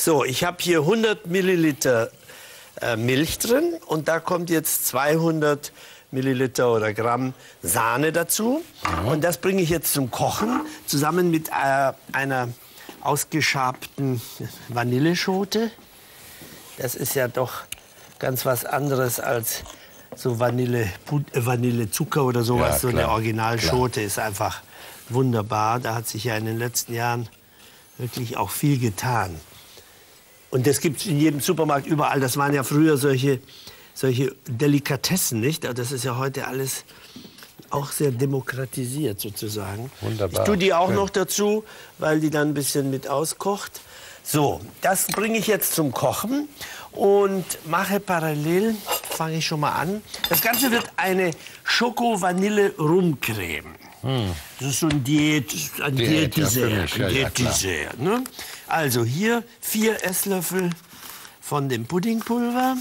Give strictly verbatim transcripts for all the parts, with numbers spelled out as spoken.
So, ich habe hier hundert Milliliter äh, Milch drin und da kommt jetzt zweihundert Milliliter oder Gramm Sahne dazu. Mhm. Und das bringe ich jetzt zum Kochen zusammen mit äh, einer ausgeschabten Vanilleschote. Das ist ja doch ganz was anderes als so Vanille, äh, Vanillezucker oder sowas. Ja, so eine Originalschote klar. Ist einfach wunderbar. Da hat sich ja in den letzten Jahren wirklich auch viel getan. Und das gibt es in jedem Supermarkt überall. Das waren ja früher solche, solche Delikatessen, nicht? Das ist ja heute alles auch sehr demokratisiert sozusagen. Wunderbar. Ich tue die auch Schön. noch dazu, weil die dann ein bisschen mit auskocht. So, das bringe ich jetzt zum Kochen und mache parallel, fange ich schon mal an. Das Ganze wird eine Schoko-Vanille-Rumcreme. Hm. Das ist so ein Diät, ein Diät, Diät-Dessert. ja, ja, Diät ne? Also hier vier Esslöffel von dem Puddingpulver.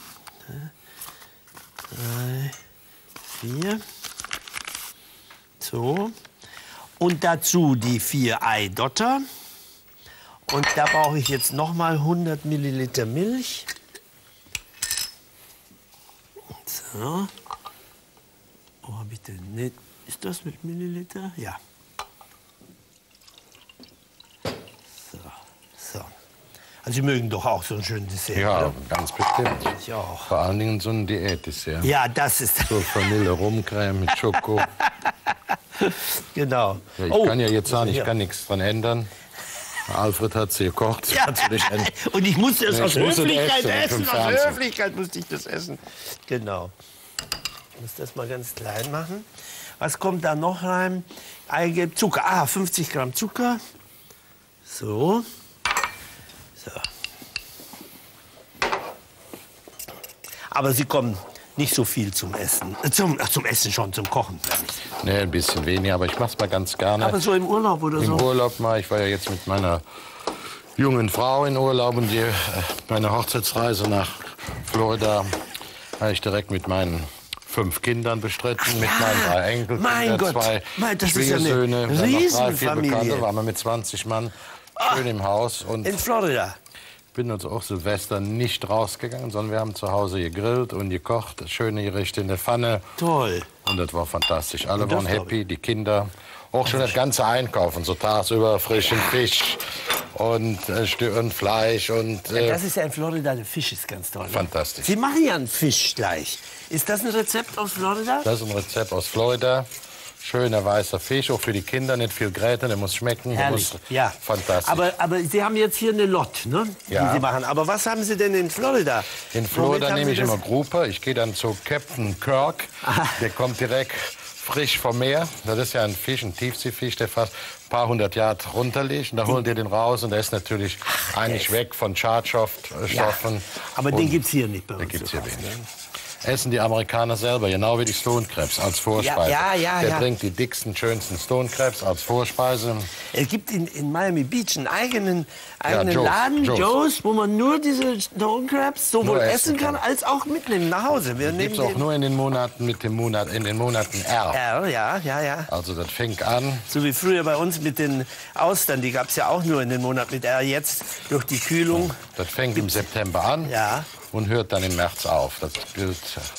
Drei, vier. So. Und dazu die vier Eidotter. Und da brauche ich jetzt noch mal hundert Milliliter Milch. So. Wo habe ich denn? Nee, ist das mit Milliliter? Ja. So. So. Also Sie mögen doch auch so ein schönes Dessert, Ja, oder? ganz bestimmt. Ich auch. Vor allen Dingen so ein Diätdessert. Ja, das ist... So Vanille-Rumcreme mit Schoko. Genau. Ja, ich oh, kann ja jetzt sagen, ich ja. kann nichts dran ändern. Alfred hat sie gekocht. Sie Ja. kannst du nicht ändern. Und ich musste es Nee, aus ich musste das Höflichkeit essen, essen. vom Aus Fernsehen. Höflichkeit musste ich das essen. Genau. Ich muss das mal ganz klein machen. Was kommt da noch rein? Eigelb, Zucker. Ah, fünfzig Gramm Zucker. So. So. Aber Sie kommen nicht so viel zum Essen. Äh, zum, ach, zum Essen schon, zum Kochen. Nee, ein bisschen weniger, aber ich mach's mal ganz gerne. Aber so im Urlaub oder Im so? Urlaub mal. Ich war ja jetzt mit meiner jungen Frau in Urlaub und die, äh, meine Hochzeitsreise nach Florida habe ich direkt mit meinen fünf Kindern bestritten, Ach mit ja, meinen drei Enkelkindern, mein Gott, zwei mein, das ist ja eine Schwiegersöhne, dann noch drei, vier Riesenfamilie. Bekannte, waren wir mit zwanzig Mann schön im Haus und In Florida. bin uns auch Silvester nicht rausgegangen, sondern wir haben zu Hause gegrillt und gekocht, schöne Gerichte in der Pfanne. Toll. Und das war fantastisch. Alle Und das waren happy, die Kinder. Auch schon das ganze Einkaufen, so tagsüber frischen Fisch und, äh, und Fleisch und... Ja, Äh, das ist ja in Florida, der Fisch ist ganz toll. Ne? Fantastisch. Sie machen ja einen Fisch gleich. Ist das ein Rezept aus Florida? Das ist ein Rezept aus Florida. Schöner weißer Fisch, auch für die Kinder, nicht viel Gräte, der muss schmecken. Der Herrlich, muss, ja. Fantastisch. Aber, aber Sie haben jetzt hier eine Lot, ne? Ja. Die Sie machen. Aber was haben Sie denn in Florida? In Womit Florida haben nehme Sie ich das? immer Grouper. Ich gehe dann zu Captain Kirk. Aha. Der kommt direkt frisch vom Meer. Das ist ja ein Fisch, ein Tiefseefisch, der fast ein paar hundert Yard runterliegt. Und da holen die den raus und der ist natürlich Ach, eigentlich weg von Schadstoffen. Ja. Aber den gibt es hier nicht bei uns. Den gibt's hier zu kaufen, wenig. ne? Essen die Amerikaner selber, genau wie die Stone Crabs als Vorspeise. Ja, ja, ja, Der ja. bringt die dicksten, schönsten Stone Crabs als Vorspeise. Es gibt in, in Miami Beach einen eigenen, eigenen Joe's, Laden, Joe's. Joe's, wo man nur diese Stone Crabs sowohl Nur essen essen kann, kann. als auch mitnehmen nach Hause. Wir Gibt nehmen es auch den nur in den Monaten mit dem Monat, in den Monaten R. R, ja, ja, ja. Also das fängt an. So wie früher bei uns mit den Austern, die gab es ja auch nur in den Monat mit R. Jetzt durch die Kühlung. Das fängt im September an Ja. und hört dann im März auf. Das gilt.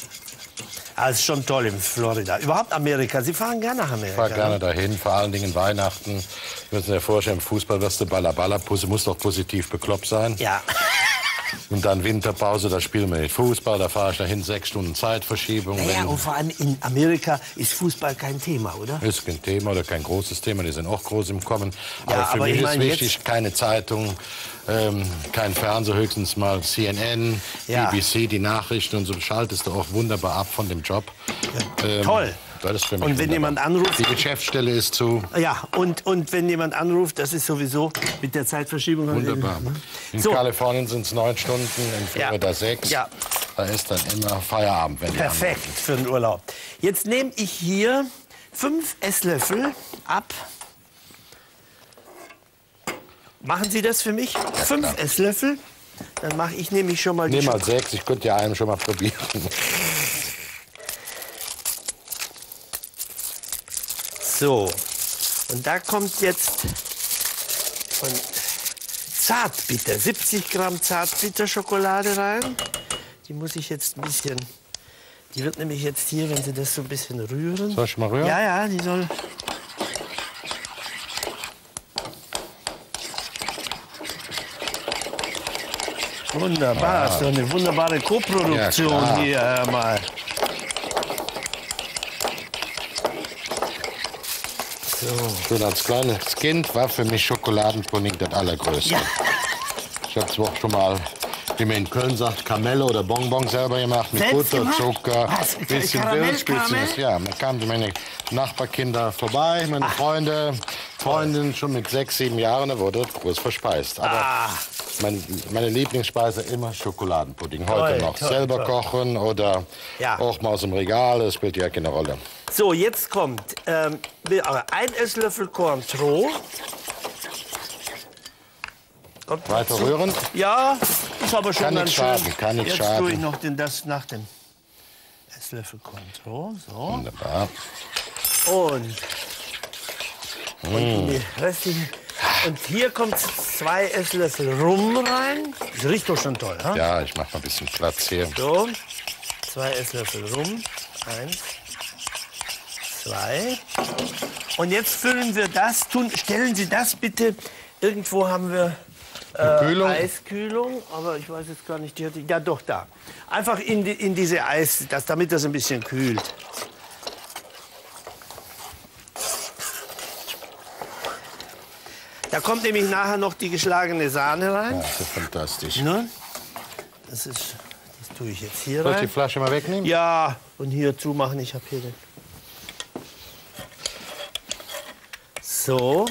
Ah, ist schon toll in Florida. Überhaupt Amerika. Sie fahren gerne nach Amerika. Ich fahre gerne dahin, vor allen Dingen Weihnachten. Ich muss mir vorstellen, im Fußball wirst du Balla muss doch positiv bekloppt sein. Ja. Und dann Winterpause, da spielen wir nicht Fußball, da fahre ich dahin, sechs Stunden Zeitverschiebung. Naja, Wenn- und vor allem in Amerika ist Fußball kein Thema, oder? Ist kein Thema oder kein großes Thema, die sind auch groß im Kommen. Ja, aber für aber mich ich ist meine wichtig, jetzt- keine Zeitung, ähm, kein Fernseher, höchstens mal C N N, Ja. B B C, die Nachrichten und so schaltest du auch wunderbar ab von dem Job. Ähm, Toll. Das ist für mich Und wenn wunderbar. jemand anruft- Die Geschäftsstelle ist zu. Ja, und, und wenn jemand anruft, das ist sowieso mit der Zeitverschiebung. Wunderbar. In So. Kalifornien sind es neun Stunden, in Florida Ja. sechs. Ja. Da ist dann immer Feierabend, wenn die Perfekt für den Urlaub. Jetzt nehme ich hier fünf Esslöffel ab. Machen Sie das für mich? fünf klar. Esslöffel. Dann mache ich nämlich schon mal die Nimm mal Schoko- sechs, ich könnte ja einen schon mal probieren. So. Und da kommt jetzt von Zartbitter, siebzig Gramm Zartbitterschokolade rein. Die muss ich jetzt ein bisschen, die wird nämlich jetzt hier, wenn Sie das so ein bisschen rühren. Soll ich mal rühren? Ja, ja, die soll... Wunderbar, ja. So eine wunderbare Koproduktion ja, hier, Herr Mal. So. So, als kleines Kind war für mich Schokoladenpudding das Allergrößte. Ja. Ich habe zwar auch schon mal, wie man in Köln sagt, Kamelle oder Bonbon selber gemacht, mit Butter, Zucker, ein bisschen Wildspitzen. Ja, man kam meine Nachbarkinder vorbei, meine Ach. Freunde, Freundin schon mit sechs, sieben Jahren, da wurde groß verspeist. Aber ah. Mein, meine Lieblingsspeise immer Schokoladenpudding. Heute toll, noch toll, selber toll. kochen oder ja. auch mal aus dem Regal, das spielt ja keine Rolle. So, jetzt kommt ähm, ein Esslöffel Cointreau. Kommt Weiter dazu. Rühren? Ja, ist aber schon kann ganz nicht schön. Schaden, kann nicht jetzt schaden. tue ich noch den, das nach dem Esslöffel Cointreau. So. Wunderbar. Und, mm. und die restlichen... Und hier kommt zwei Esslöffel Rum rein. Das riecht doch schon toll, ha? Ja, ich mache mal ein bisschen Platz hier. So, zwei Esslöffel Rum. Eins, zwei. Und jetzt füllen wir das. Tun, stellen Sie das bitte. Irgendwo haben wir äh, Kühlung. Eiskühlung, aber ich weiß jetzt gar nicht. Die hatte, ja, doch da. Einfach in, die, in diese Eis, das, damit das ein bisschen kühlt. Da kommt nämlich nachher noch die geschlagene Sahne rein. Ja, das ist fantastisch. Ne? Das, ist, das tue ich jetzt hier Soll rein. ich die Flasche mal wegnehmen? Ja, und hier zumachen. Ich habe hier den. So.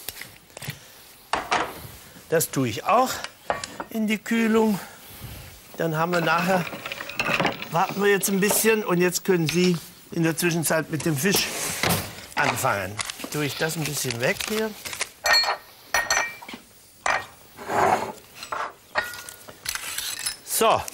Das tue ich auch in die Kühlung. Dann haben wir nachher, warten wir jetzt ein bisschen und jetzt können Sie in der Zwischenzeit mit dem Fisch anfangen. Tue ich das ein bisschen weg hier. So.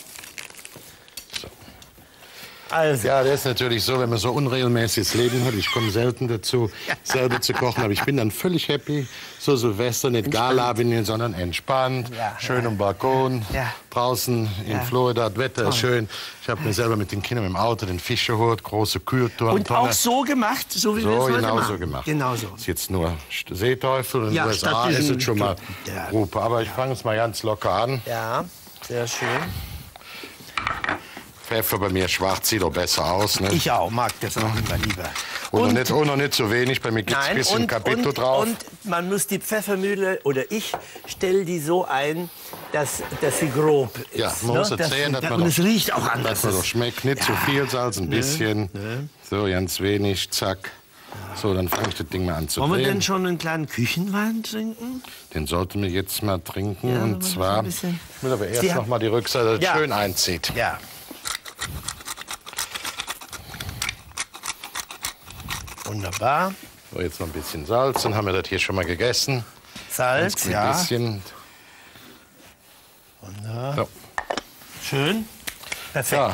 Also. Ja, das ist natürlich so, wenn man so unregelmäßiges Leben hat. Ich komme selten dazu, selber zu kochen. Aber ich bin dann völlig happy. So Silvester, nicht Gala bin, sondern entspannt. Ja, schön ja. am Balkon, ja. draußen in ja. Florida. Das Wetter ist schön. Ich habe mir selber mit den Kindern im Auto den Fisch geholt, große Kühltonne. Und auch so gemacht, so wie so, wir es heute genau machen. so gemacht. Genau so. Das ist jetzt nur Seeteufel. In den ja, U S A ist es schon mal ja. Gruppe. Aber ich fange es mal ganz locker an. Ja, sehr schön. Pfeffer bei mir schwarz sieht doch besser aus. Ne? Ich auch, mag das auch immer lieber. Und, und, noch nicht, und noch nicht so wenig, bei mir gibt es ein bisschen Capito drauf. Und man muss die Pfeffermühle, oder ich stelle die so ein, dass, dass sie grob ist. Ja, man muss ne? erzählen, dass, dass man Und es riecht auch anders. Dass man doch schmeckt, nicht ja. zu viel Salz, ein bisschen. Ne? So, ganz wenig, zack. So, dann fange ich das Ding mal an zu drehen. Wollen wir denn schon einen kleinen Küchenwein trinken? Den sollten wir jetzt mal trinken. Ja, und zwar, ich will aber erst noch mal die Rückseite ja. schön einzieht. Ja. Wunderbar. So, jetzt noch ein bisschen Salz, dann haben wir das hier schon mal gegessen. Salz, ein ja. Bisschen. Wunderbar. So. Schön. Perfekt. Ja.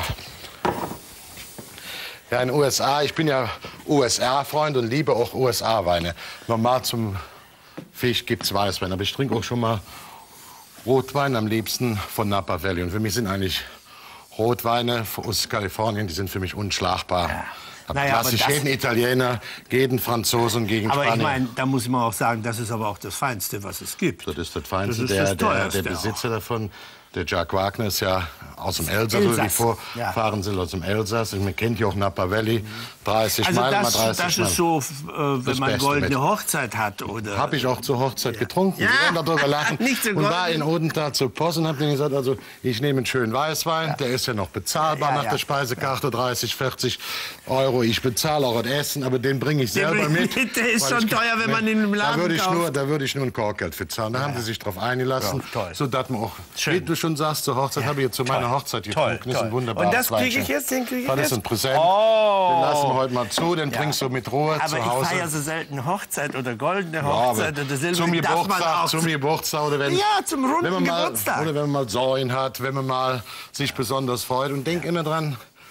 Ja, in den U S A, ich bin ja U S A-Freund und liebe auch U S A-Weine. Normal zum Fisch gibt es Weißwein, aber ich trinke auch schon mal Rotwein, am liebsten von Napa Valley. Und für mich sind eigentlich Rotweine aus Kalifornien, die sind für mich unschlagbar. Ja. Naja, klassisch jeden Italiener, jeden Franzosen gegen aber Spanier. Aber ich meine, da muss man auch sagen, das ist aber auch das Feinste, was es gibt. Das ist das Feinste. Das ist der, das Teuerste der, der Besitzer auch. davon, der Jacques Wagner, ist ja aus dem Elsass. Elsass. Die Vorfahren ja. sind aus dem Elsass. Man kennt ja auch Napa Valley. dreißig also Meilen, das, mal dreißig das ist so, äh, wenn das man Beste goldene mit. Hochzeit hat. Oder habe ich auch zur Hochzeit ja. getrunken. Ja. Wir werden darüber lachen. Nicht so und war in Odenthal zur Post und habe denen gesagt, also ich nehme einen schönen Weißwein. Ja. Der ist ja noch bezahlbar ja, ja, nach der Speisekarte, dreißig, vierzig Euro. Ich bezahle auch das Essen, aber den bringe ich selber den mit. Der ist schon ich, teuer, wenn man ihn im Laden da würde ich kauft. nur, Da würde ich nur ein Korkgeld für zahlen. Da ja. haben sie sich drauf eingelassen. Ja, so dass man auch, schön. wie du schon sagst, zur Hochzeit ja. habe ich jetzt zu meiner toll. Hochzeit getrunken. Das ist ein wunderbares Und das kriege ich jetzt, den kriege ich Das jetzt? ist ein Präsent. Oh. Den lassen wir heute mal zu, den ja. trinkst du mit Ruhe aber zu Hause. ich feiere so selten Hochzeit oder goldene Hochzeit ja, oder Silber. Zum Geburtstag, zum Geburtstag oder wenn, ja, zum runden wenn man mal, Geburtstag. Oder wenn man mal Säuen hat, wenn man mal sich besonders freut. Und denk immer dran,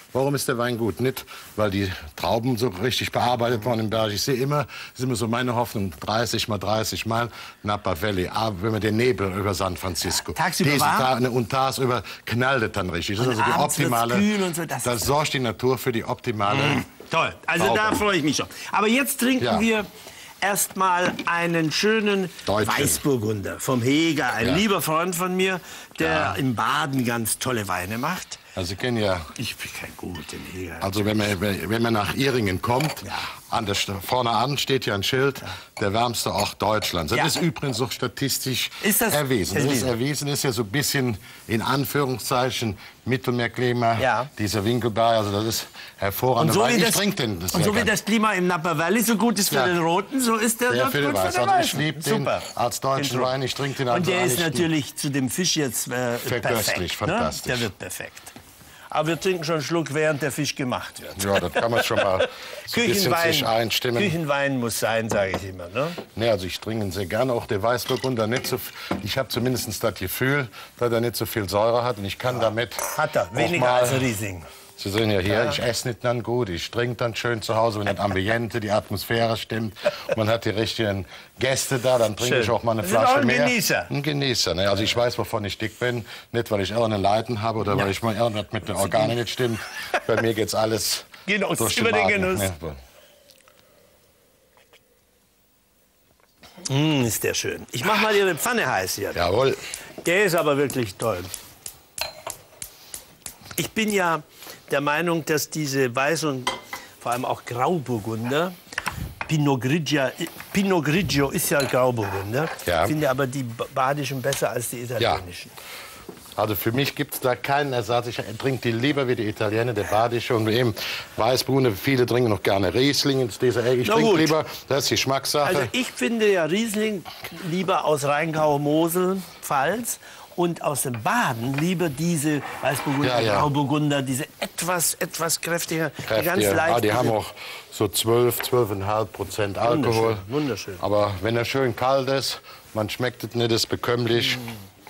Warum ist der Wein gut? Nicht, weil die Trauben so richtig bearbeitet wurden im Berg. Ich sehe immer, das ist immer so meine Hoffnung, dreißig mal dreißig Mal Napa Valley. Aber wenn man den Nebel über San Francisco, tagsüber diesen warm? Tag, ne, und tagsüber knallt es dann richtig. Das ist also die optimale, kühl und so, das das sorgt die Natur für die optimale. Mm, toll, also Traube. Da freue ich mich schon. Aber jetzt trinken Ja. wir erstmal einen schönen Deutschen. Weißburgunder vom Heger, ein Ja. lieber Freund von mir, der Ja. im Baden ganz tolle Weine macht. Also Sie kennen ja, Ich bin kein guter Heger. also wenn man, wenn man nach Iringen kommt, Ja. an der, St- vorne an steht ja ein Schild, der wärmste Ort Deutschlands. Das Ja. ist übrigens auch statistisch Ist das erwiesen. Das ist erwiesen? erwiesen, ist ja so ein bisschen in Anführungszeichen Mittelmeerklima, Ja. dieser Winkelberg, also das ist hervorragend. Und so, Wein. wie Ich das, trinke den. Das und sehr so wie gern. das Klima im Napa Valley so gut ist für Ja. den Roten, so ist der Der dort für den gut für Weiß. den Also ich Weißen. liebe den Super. als deutschen Den Wein. Ich trinke den Und als der ist eigentlich natürlich zu dem Fisch jetzt äh, Verköstlich, perfekt. Ne? fantastisch. Der wird perfekt. Aber wir trinken schon einen Schluck, während der Fisch gemacht wird. Ja, das kann man schon mal so ein bisschen sich einstimmen. Küchenwein muss sein, sage ich immer. Ne? Nee, also ich trinke ihn sehr gerne, auch der Weißburgunder nicht so. Ich habe zumindest das Gefühl, dass er nicht so viel Säure hat und ich kann damit Hat er, auch weniger mal, als ein Riesling. Sie sehen ja hier, ich esse nicht dann gut, ich trinke dann schön zu Hause, wenn das Ambiente, die Atmosphäre stimmt, man hat die richtigen Gäste da, dann trinke Schön. ich auch mal eine Sie sind Flasche auch ein mehr. Genießer. Ein Genießer, ne? Also ich weiß, wovon ich dick bin, nicht weil ich irgendeine Leiden habe oder weil ich mal irgendwas mit den Organen nicht stimmt. Bei mir geht's alles Genuss, durch über den Magen, Genuss. Ne? Mm, ist der schön. Ich mache mal Ihre Pfanne heiß hier. Jawohl. Der ist aber wirklich toll. Ich bin ja der Meinung, dass diese Weiß- und vor allem auch Grauburgunder, Pinot Grigio, Pinot Grigio ist ja Grauburgunder, Ja. ich finde aber die badischen besser als die italienischen. Also für mich gibt es da keinen Ersatz. Ich trinke die lieber wie die Italiener, der badische und eben Weißburgunder. Viele trinken noch gerne Riesling in dieser Ecke. Ich Na trinke gut. lieber, das ist die Geschmackssache. Also ich finde ja Riesling lieber aus Rheingau, Mosel, Pfalz. Und aus dem Baden lieber diese Weißburgunder, Ja, ja. Grauburgunder, diese etwas, etwas kräftiger, die ganz Kräftiger. leicht. Ah, die haben auch so zwölf, zwölf Komma fünf Prozent Alkohol. Wunderschön, wunderschön. Aber wenn er schön kalt ist, man schmeckt es nicht, ist bekömmlich,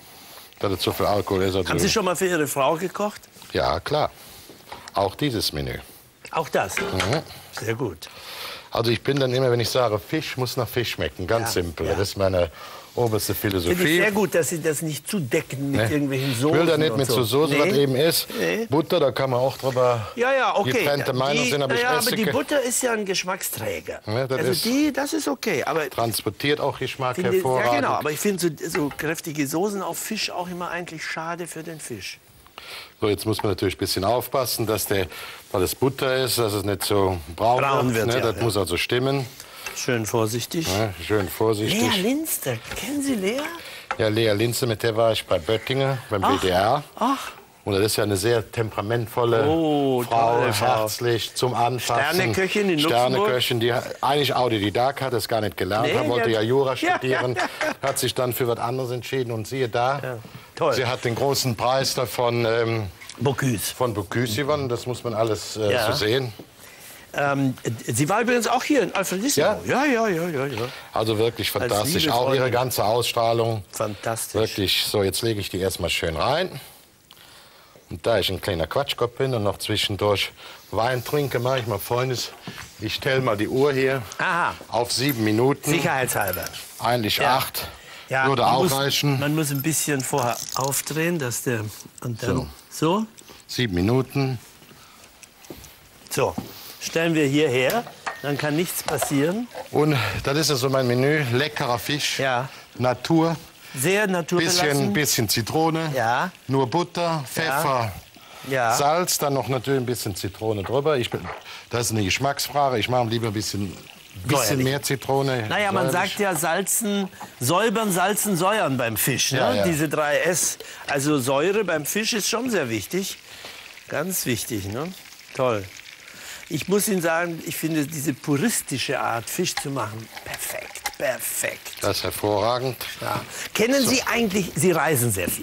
dass es so viel Alkohol ist. Also, Haben Sie schon mal für Ihre Frau gekocht? ja, klar. Auch dieses Menü. Auch das? Mhm. Sehr gut. Also ich bin dann immer, wenn ich sage, Fisch muss nach Fisch schmecken. Ganz Ja, simpel. ja. Das ist meine oberste Philosophie. Finde ich sehr gut, dass Sie das nicht zudecken mit Ne? irgendwelchen Ich Soßen. will da nicht und mit so Soße, Nee. was eben ist. Nee. Butter, da kann man auch drüber Ja, ja, okay. getrennte Meinung die, sind, aber ich ja, esse aber die ge- Butter ist ja ein Geschmacksträger. Ja, das also ist- die, das ist okay. Aber transportiert auch Geschmack finde, hervorragend. ja, genau. Aber ich finde so, so kräftige Soßen auf Fisch auch immer eigentlich schade für den Fisch. So, jetzt muss man natürlich ein bisschen aufpassen, dass der, weil es Butter ist, dass es nicht so braun, Braun wird. wird, Ne? ja, Das ja. muss also stimmen. Schön vorsichtig. Ne? Schön vorsichtig. Lea Linster, kennen Sie Lea? Ja, Lea Linze, mit der war ich bei Böttingen, beim B D R. Ach, Und das ist ja eine sehr temperamentvolle Oh, Frau, tolle Frau. herzlich, zum Anfassen. Sterneköchin in Luxemburg. Sterneköchin, die eigentlich Autodidakt hat, das gar nicht gelernt Nee, hat, wollte die ja hat- Jura Ja, studieren, ja, hat sich dann für was anderes entschieden und siehe da, toll. sie hat den großen Preis davon ähm, Bocuse. von Bocuse gewonnen, das muss man alles äh, Ja. so sehen. Ähm, sie war übrigens auch hier in Alfredissimo. Ja? Ja, ja, ja, ja, ja. Also wirklich fantastisch, liebe auch ihre Freundin. ganze Ausstrahlung. Fantastisch. Wirklich, so jetzt lege ich die erstmal schön rein. Und da ich ein kleiner Quatschkopf bin und noch zwischendurch Wein trinke, mache ich mal Folgendes. Ich stelle mal die Uhr hier Aha. auf sieben Minuten. Sicherheitshalber. Eigentlich Ja. acht. Ja, Würde man auch muss, reichen. Man muss ein bisschen vorher aufdrehen, dass der... Und dann so. Sieben Minuten. So. Stellen wir hierher. Dann kann nichts passieren. Und das ist ja so mein Menü. Leckerer Fisch. Ja. Natur. Sehr naturbelassen. Bisschen, bisschen Zitrone. Ja. Nur Butter, Pfeffer, Ja. Salz. Dann noch natürlich ein bisschen Zitrone drüber. Ich bin, das ist eine Geschmacksfrage. Ich mache lieber ein bisschen, bisschen Säuerlich. mehr Zitrone. Naja, man Säuerlich. sagt ja salzen, säubern, salzen, säuern beim Fisch. Ne? Ja, ja. Diese drei S. Also Säure beim Fisch ist schon sehr wichtig. Ganz wichtig, ne? Toll. Ich muss Ihnen sagen, ich finde diese puristische Art, Fisch zu machen, perfekt, perfekt. Das ist hervorragend. Ja. Kennen Sie eigentlich, Sie reisen sehr viel.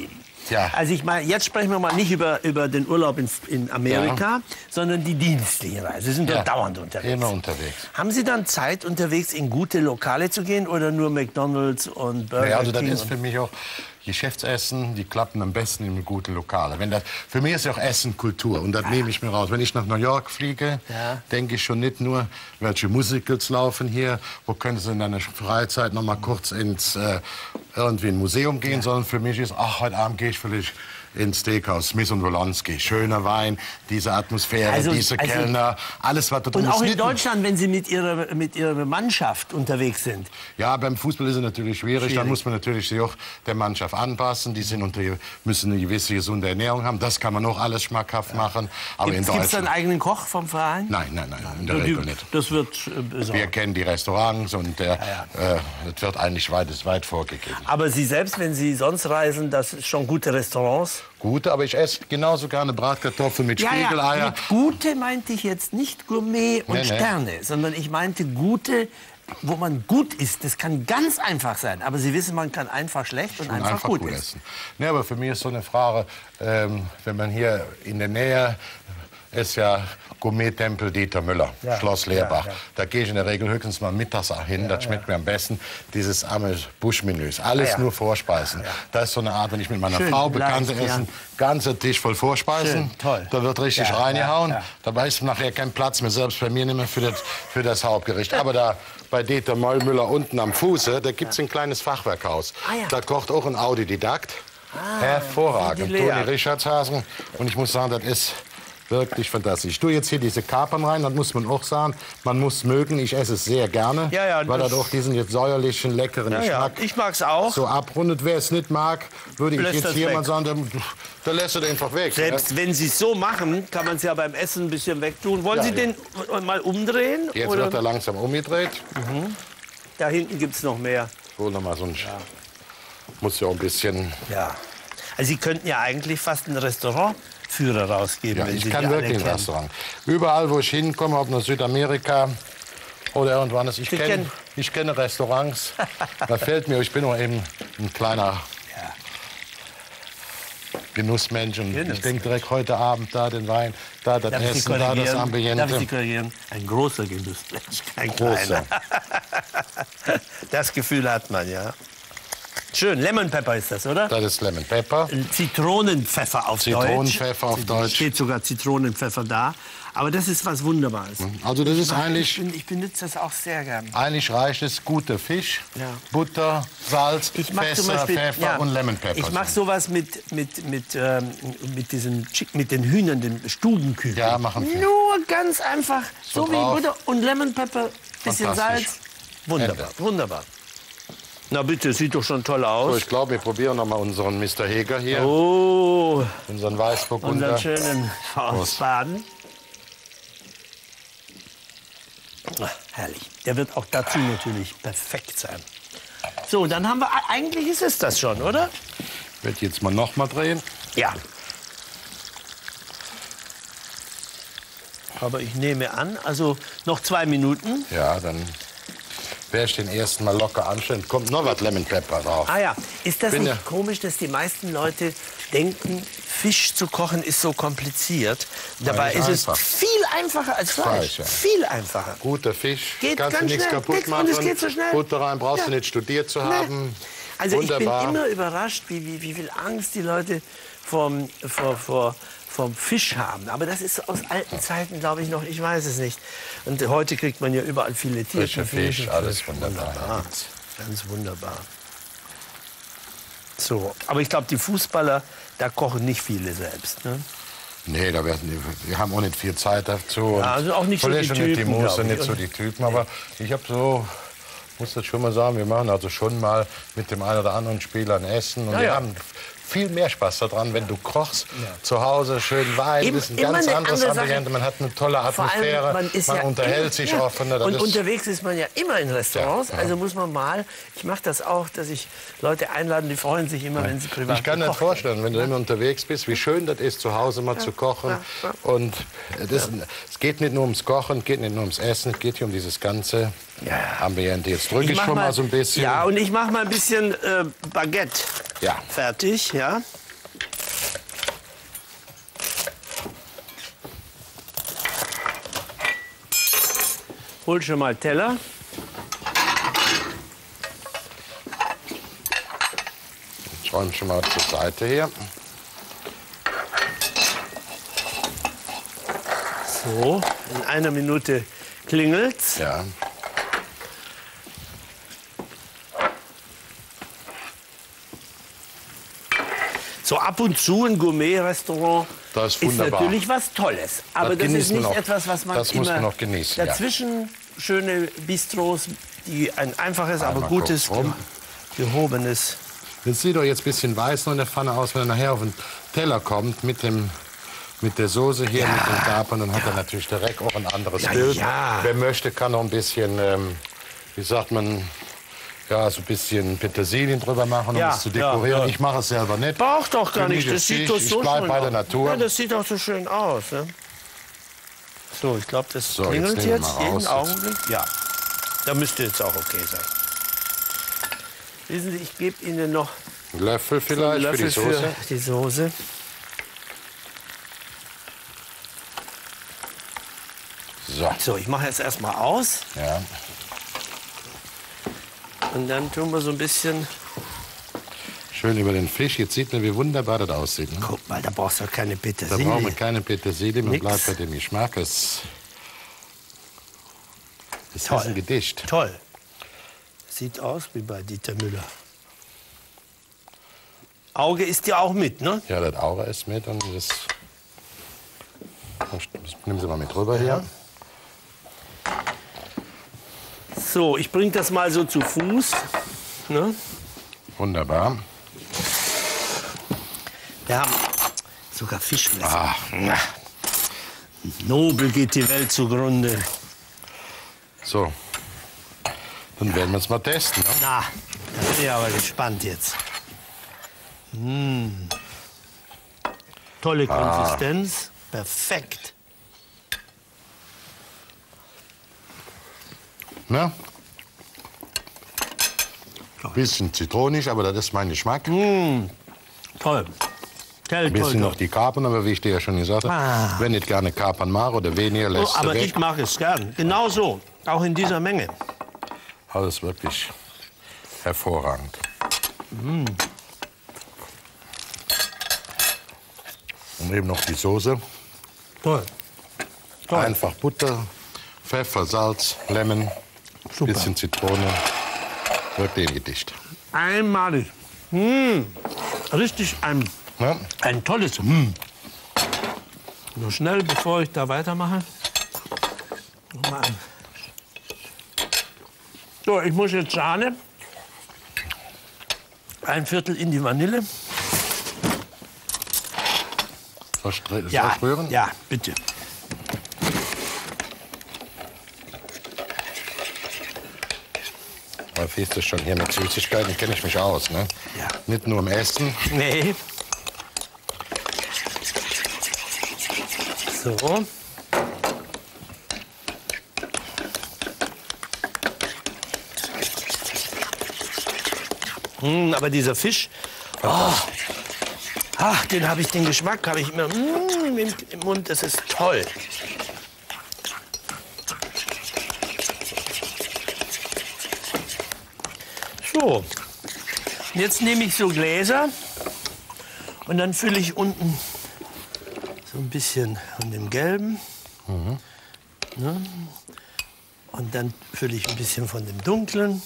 Ja. Also ich meine, jetzt sprechen wir mal nicht über, über den Urlaub in, in Amerika, ja. sondern die dienstliche Reise. Sie sind ja. dort dauernd unterwegs. Immer unterwegs. Haben Sie dann Zeit, unterwegs in gute Lokale zu gehen oder nur McDonald's und Burger King? Ja, also das ist für mich auch Geschäftsessen, die klappen am besten in guten Lokale. Wenn das, für mich ist ja auch Essen Kultur und das ja. nehme ich mir raus. Wenn ich nach New York fliege, ja. denke ich schon nicht nur, welche Musicals laufen hier, wo können Sie in deiner Freizeit noch mal kurz ins äh, irgendwie ein Museum gehen, ja. sondern für mich ist, ach, heute Abend gehe ich vielleicht ins Steakhouse, Smith und Wolanski. Schöner Wein, diese Atmosphäre, also, diese also, Kellner, alles, was da drin ist. Und auch in nicht Deutschland, wenn Sie mit Ihrer, mit Ihrer Mannschaft unterwegs sind? Ja, beim Fußball ist es natürlich schwierig. schwierig. Da muss man natürlich sich auch der Mannschaft anpassen. Die sind unter, müssen eine gewisse gesunde Ernährung haben. Das kann man auch alles schmackhaft ja. machen. Aber Gibt es einen eigenen Koch vom Verein? Nein, nein, nein, in der Regel nicht. Das wird äh, Wir kennen die Restaurants und der, ja, ja. Äh, das wird eigentlich weit, weit vorgegeben. Aber Sie selbst, wenn Sie sonst reisen, das sind schon gute Restaurants? Gute, aber ich esse genauso gerne Bratkartoffeln mit ja, Spiegeleier. Ja, mit gute meinte ich jetzt nicht Gourmet und nee, Sterne, nee. sondern ich meinte gute, wo man gut isst. Das kann ganz einfach sein, aber Sie wissen, man kann einfach schlecht und, und einfach, einfach gut, gut essen. Nee, aber für mich ist so eine Frage, ähm, wenn man hier in der Nähe ist ja Gourmet-Tempel Dieter Müller, ja, Schloss Leerbach. Ja, ja. Da gehe ich in der Regel höchstens mal mittags hin. Ja, das schmeckt ja. mir am besten. Dieses arme Buschmenüs. Alles ja, ja. nur Vorspeisen. Ja, ja. Das ist so eine Art, wenn ich mit meiner Schön, Frau Bekannte leicht, essen, ja. ganzer Tisch voll Vorspeisen. Schön, toll. Da wird richtig ja, reingehauen. Ja, ja. Dabei ist nachher kein Platz mehr, selbst bei mir nicht mehr für das, für das Hauptgericht. Aber da bei Dieter Müller unten am Fuße, da gibt es ein kleines Fachwerkhaus. Ah, ja. Da kocht auch ein Autodidakt. Ah, hervorragend. Toni Richardshasen. Und ich muss sagen, das ist wirklich fantastisch. Ich tue jetzt hier diese Kapern rein, das muss man auch sagen. Man muss mögen, ich esse es sehr gerne, ja, ja, weil das auch diesen jetzt säuerlichen, leckeren ja, Geschmack ja. Ich mag es auch. So abrundet. Wer es nicht mag, würde ich jetzt jemand sagen, der, der lässt es einfach weg. Selbst ja. wenn Sie es so machen, kann man es ja beim Essen ein bisschen wegtun. Wollen ja, Sie ja. den mal umdrehen? Jetzt oder? Wird er langsam umgedreht. Mhm. Da hinten gibt es noch mehr. Hol noch mal so ein... Ja. Muss ja auch ein bisschen... Ja. Also Sie könnten ja eigentlich fast ein Restaurant Führer rausgeben. Ja, wenn ich Sie kann wirklich ein Restaurant. Überall, wo ich hinkomme, ob nach Südamerika oder irgendwo anders, ich kenne kenn, ich kenne Restaurants. Da fällt mir, ich bin nur eben ein kleiner ja. Genussmensch. Und Genuss. Ich denke direkt heute Abend da den Wein, da das Darf Essen, da das Ambiente. Darf ich Sie korrigieren? Ein großer Genussmensch, kein großer. Das Gefühl hat man, ja. Schön, Lemon Pepper ist das, oder? Das ist Lemon Pepper. Zitronenpfeffer auf Zitronenpfeffer Deutsch. auf Deutsch. Steht sogar Zitronenpfeffer da. Aber das ist was Wunderbares. Also das ist eigentlich... Ich, ich benutze das auch sehr gern. Eigentlich reicht es guter Fisch, ja. Butter, Salz, Pfeffer, Pfeffer ja, und Lemon Pepper. Ich mache sowas mit, mit, mit, ähm, mit, diesen, mit den Hühnern, den Stubenküchen. Ja, machen wir. Nur ganz einfach, so, so wie Butter und Lemon Pepper, bisschen Salz. Wunderbar, Ende. wunderbar. Na bitte, sieht doch schon toll aus. So, ich glaube, wir probieren noch mal unseren Mister Heger hier. Oh, unseren Weißburgunder. Unseren schönen Faustbaden. Ach, herrlich. Der wird auch dazu natürlich perfekt sein. So, dann haben wir, eigentlich ist es das schon, oder? Ich werde jetzt mal noch mal drehen. Ja. Aber ich nehme an, also noch zwei Minuten. Ja, dann werde ich den ersten mal locker anstellen. Kommt noch was Lemon Pepper drauf. Ah ja, ist das Bin nicht ja komisch, dass die meisten Leute denken, Fisch zu kochen ist so kompliziert? Dabei ist es viel einfacher als Fleisch. Fleisch ja. Viel einfacher. Guter Fisch, geht kannst du nichts kaputt geht, machen. Und es geht so schnell. Butter rein, brauchst ja. du nicht studiert zu haben. Nee. Also Wunderbar. Ich bin immer überrascht, wie, wie, wie viel Angst die Leute vom, vor, vor, vom Fisch haben. Aber das ist aus alten Zeiten, glaube ich, noch, ich weiß es nicht. Und heute kriegt man ja überall filetierten Fisch. Fisch, alles wunderbar. wunderbar. Ganz wunderbar. So, aber ich glaube, die Fußballer, da kochen nicht viele selbst, ne? Nee, da werden die, die haben auch nicht viel Zeit dazu. Ja, also auch nicht so die Typen, nicht die Muße, nicht so die Typen. Aber ich habe so, muss das schon mal sagen, wir machen also schon mal mit dem einen oder anderen Spieler ein Essen. Und ja, wir ja. haben viel mehr Spaß daran, wenn du kochst, ja. zu Hause schön Wein, das ist ein ganz anderes Ambiente, man hat eine tolle Atmosphäre, man, man ja unterhält immer, sich ja. offen. Und unterwegs ist man ja immer in Restaurants, ja. also muss man mal, ich mache das auch, dass ich Leute einladen, die freuen sich immer, ja. wenn sie privat Ich kann mir vorstellen, wenn du immer unterwegs bist, wie schön das ist, zu Hause mal ja. zu kochen. Ja. Ja. Und das, es geht nicht nur ums Kochen, es geht nicht nur ums Essen, es geht hier um dieses ganze ja. Ambiente. Jetzt drücke ich, ich schon mal, mal so ein bisschen. Ja, und ich mache mal ein bisschen äh, Baguette. Ja. Fertig, ja. hol schon mal Teller. Ich räume schon mal zur Seite hier. So, in einer Minute klingelt's. Ja. So ab und zu ein Gourmet-Restaurant Das ist ist wunderbar. natürlich was Tolles. Aber das, ist genießt man nicht auch. etwas, was man Das immer... muss man noch genießen, ja. Dazwischen schöne Bistros, die ein einfaches, aber Einmal gutes, kurz rum. gehobenes... Das sieht doch jetzt ein bisschen weiß noch in der Pfanne aus, wenn er nachher auf den Teller kommt mit dem mit der Soße hier, Ja. mit den Kapern, dann hat er natürlich direkt auch ein anderes Ja, Bild. ja. Wer möchte, kann noch ein bisschen, ähm, wie sagt man, ja, so ein bisschen Petersilien drüber machen, um Ja, es zu dekorieren. ja, ja. Ich mache es selber nicht. Braucht doch gar Für nicht, mich das ist sieht ich- doch ich so bleib schön bei der aus. Natur. Ja, das sieht doch so schön aus. Ne? So, ich glaube, das So, jetzt klingelt nehmen wir jetzt, mal jeden raus. Augenblick. Ja, da müsste jetzt auch okay sein. Wissen Sie, ich gebe Ihnen noch Ein Löffel einen vielleicht Löffel für die Soße. für die Soße. So, So, ich mache jetzt erstmal aus ja. und dann tun wir so ein bisschen... Schön über den Fisch. Jetzt sieht man, wie wunderbar das aussieht. Ne? Guck mal, da brauchst du keine Da Petersilie. brauchen wir keine Petersilie, man Nix. bleibt bei dem Geschmack. Es, es ist Toll. ein Gedicht. Toll. Sieht aus wie bei Dieter Müller. Auge ist ja auch mit, ne? Ja, das Auge ist mit und das. das nehmen Sie mal mit rüber hier. So, ich bringe das mal so zu Fuß. Ne? Wunderbar. Wir haben sogar Fischmesser. Ah, Na, nobel geht die Welt zugrunde. so. Dann werden wir es mal testen. Ne? Na, da bin ich aber gespannt jetzt. Mm. Tolle Konsistenz. Perfekt. Ne? Bisschen zitronig, aber das ist mein Geschmack. Ein Toll. Toll, toll, bisschen noch toll. die Kapern, aber wie ich dir ja schon gesagt habe, Ah. wenn nicht gerne Kapern mache oder weniger, Oh, lässt aber du ich weg. mag es gern. Genau so. Auch in dieser Menge. Alles wirklich hervorragend. Und eben noch die Soße. Toll. Toll. Einfach Butter, Pfeffer, Salz, Lemon, Super. bisschen Zitrone. Wirklich ein Gedicht. Einmalig. Mm. Richtig ein, Ja? ein tolles. Mm. Nur schnell, bevor ich da weitermache. Noch mal ein. So, ich muss jetzt Sahne. Ein Viertel in die Vanille. Soll ich, soll Ja, ich rühren? ja, bitte. Weil siehst du schon hier mit Süßigkeiten kenne ich mich aus. Ne? Ja. Nicht nur im Essen. Nee. So. Mm, aber dieser Fisch, oh, ach, den habe ich, den Geschmack habe ich immer mm, im, im Mund. Das ist toll. So, jetzt nehme ich so Gläser und dann fülle ich unten so ein bisschen von dem Gelben. Ne? Und dann fülle ich ein bisschen von dem Dunklen.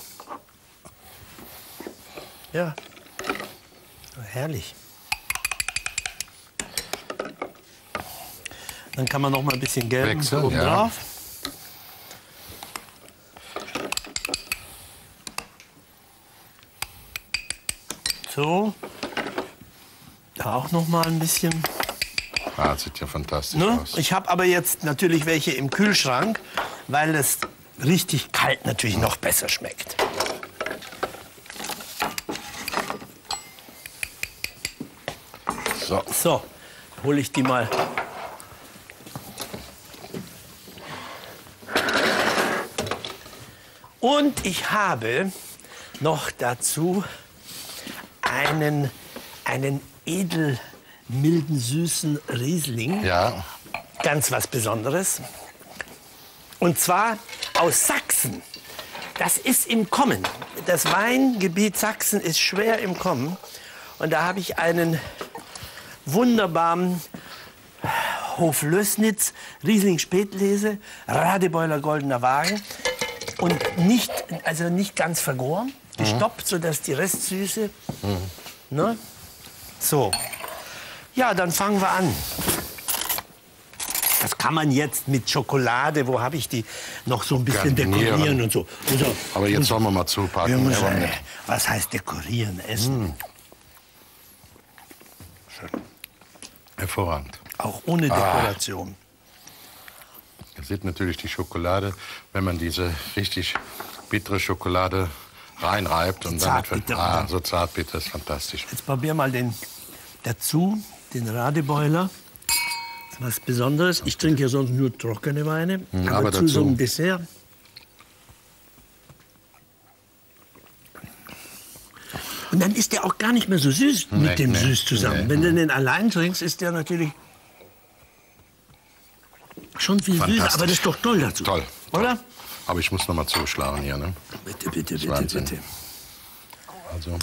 Ja, herrlich. Dann kann man noch mal ein bisschen Gelb Wechseln, oben ja. drauf. So. Da auch noch mal ein bisschen. Ah, das sieht ja fantastisch Ne? aus. Ich habe aber jetzt natürlich welche im Kühlschrank, weil es richtig kalt natürlich noch besser schmeckt. So. So, hole ich die mal. Und ich habe noch dazu einen, einen edel milden, süßen Riesling. Ja, Ganz was Besonderes. Und zwar aus Sachsen. Das ist im Kommen. Das Weingebiet Sachsen ist schwer im Kommen. Und da habe ich einen wunderbaren Hoflößnitz, Riesling Spätlese, Radebeuler Goldener Wagen. Und nicht, also nicht ganz vergoren, gestoppt, mhm. sodass die Restsüße... Mhm. Ne? So. Ja, dann fangen wir an. Das kann man jetzt mit Schokolade, wo habe ich die, noch so ein bisschen dekorieren, dekorieren und so. Also, aber jetzt sollen wir mal zupacken. Muss, äh, was heißt dekorieren? Essen. Mm. Schön. Hervorragend. Auch ohne Dekoration. Ah. Ihr seht natürlich die Schokolade, wenn man diese richtig bittere Schokolade reinreibt. Und Zartbitter. Damit, ah, so zartbitter ist fantastisch. Jetzt probier mal den dazu, den Radebeuler. Was Besonderes. Ich trinke ja sonst nur trockene Weine. Mhm, aber, aber zu dazu. so einem Dessert. Und dann ist der auch gar nicht mehr so süß nee, mit dem nee, Süß zusammen. Nee. Wenn du den allein trinkst, ist der natürlich schon viel süßer. Aber das ist doch toll dazu. Toll. Oder? Toll. Aber ich muss noch mal zuschlagen hier, ne? Bitte, bitte, bitte, Wahnsinn. bitte. Also.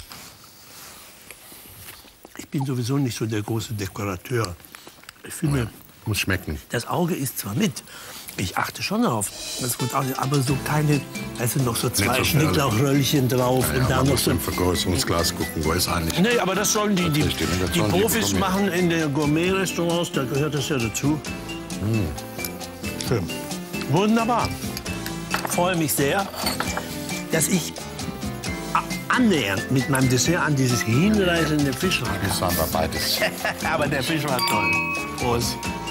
Ich bin sowieso nicht so der große Dekorateur. Ich finde, ja, muss schmecken. Das Auge ist zwar mit. Ich achte schon darauf, das gut aussieht, aber so keine, also noch so zwei so Schnittlauchröllchen drauf ja, und ja, da noch so im Vergrößerungsglas gucken, wo ist eigentlich. Nee, aber das sollen die, die, die, die Profis die machen in den Gourmet-Restaurants, da gehört das ja dazu. Mm. Schön. Wunderbar. Ich freue mich sehr, dass ich annähernd mit meinem Dessert an dieses hinreißende Fisch ran. Das war beides. Aber der Fisch war toll. Prost.